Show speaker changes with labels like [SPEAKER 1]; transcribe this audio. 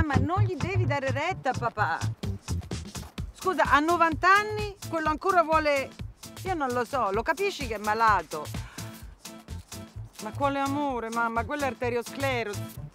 [SPEAKER 1] Mamma, non gli devi dare retta, papà. Scusa, a 90 anni quello ancora vuole... Io non lo so, lo capisci che è malato? Ma quale amore, mamma? Quella è arteriosclerosi.